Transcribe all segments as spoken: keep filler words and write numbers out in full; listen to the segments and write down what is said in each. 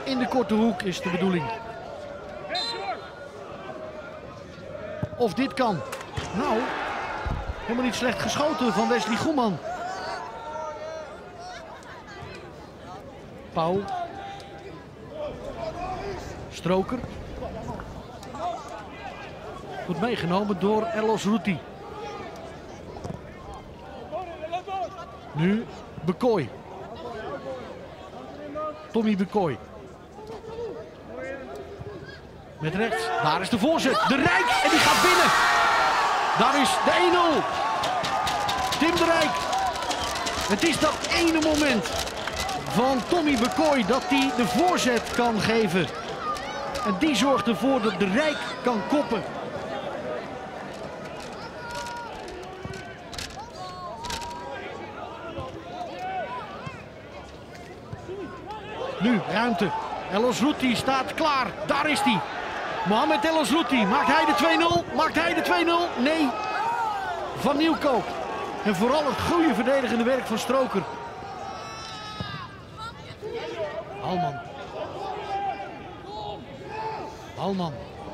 in de korte hoek is de bedoeling. Of dit kan. Nou, helemaal niet slecht geschoten van Wesley Goeman. Pauw. Stroker. Goed meegenomen door Elos Ruti. Nu Bekoy. Tommy Bekoy. Met rechts. Daar is de voorzet. De Rijk. En die gaat binnen. Daar is de één nul. Tim de Rijk. Het is dat ene moment van Tommy Bekoy dat hij de voorzet kan geven. En die zorgt ervoor dat de Rijk kan koppen. Nu ruimte. Elos Ruti staat klaar. Daar is hij. Mohamed Elos Ruti. Maakt hij de twee nul? Maakt hij de twee nul? Nee. Van Nieuwkoop. En vooral het goede verdedigende werk van Stroker. Halman. Halman.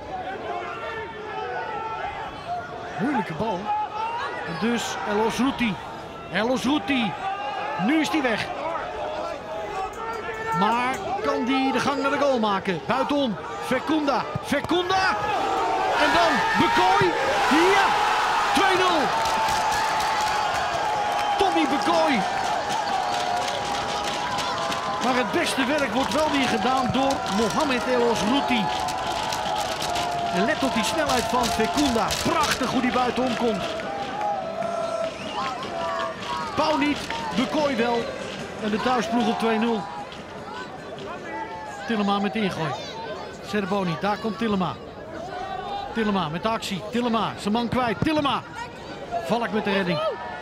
Moeilijke bal. En dus Elos Ruti. Elos Ruti. Nu is hij weg. Maar kan die de gang naar de goal maken? Buitenom. Fekunda. Fekunda. En dan Bekoy. Ja. twee nul. Tommy Bekoy. Maar het beste werk wordt wel weer gedaan door Mohamed Elos Ruti. En let op die snelheid van Fekunda. Prachtig hoe die buitenom komt. Pauw niet. Bekoy wel. En de thuisploeg op twee nul. Tillema met de ingooi. Serboni, daar komt Tillema. Tillema met de actie. Tillema, zijn man kwijt. Tillema. Valk met de redding.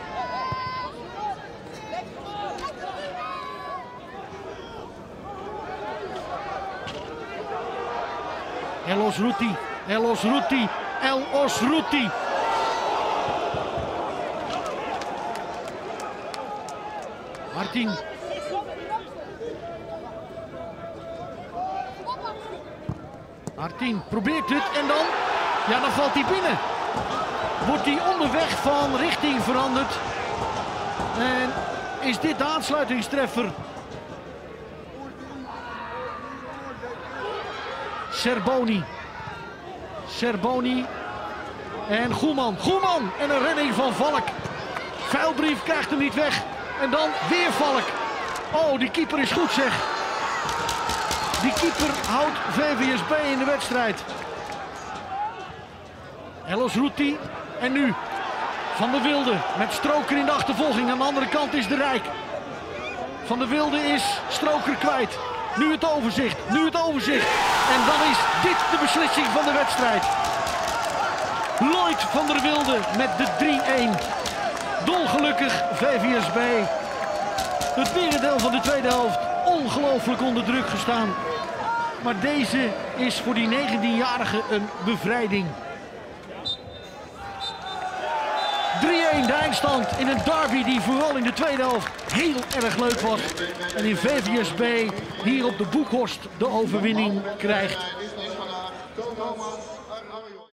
Elos Ruti. Elos Ruti. Elos Ruti. Martin. Martin probeert het en dan, ja dan valt hij binnen. Wordt hij onderweg van richting veranderd. En is dit de aansluitingstreffer? Serboni. Serboni. En Goeman. Goeman en een redding van Valk. Vuilbrief krijgt hem niet weg. En dan weer Valk. Oh, die keeper is goed zeg. Die keeper houdt V V S B in de wedstrijd. Elos Ruti. En nu Van der Wilde met Stroker in de achtervolging. Aan de andere kant is de Rijk. Van der Wilde is Stroker kwijt. Nu het overzicht. Nu het overzicht. En dan is dit de beslissing van de wedstrijd. Lloyd van der Wilde met de drie-een. Dolgelukkig V V S B. Het merendeel van de tweede helft ongelooflijk onder druk gestaan. Maar deze is voor die negentienjarige een bevrijding. drie-een de eindstand in een derby die vooral in de tweede helft heel erg leuk was. En in V V S B hier op de Boekhorst de overwinning krijgt.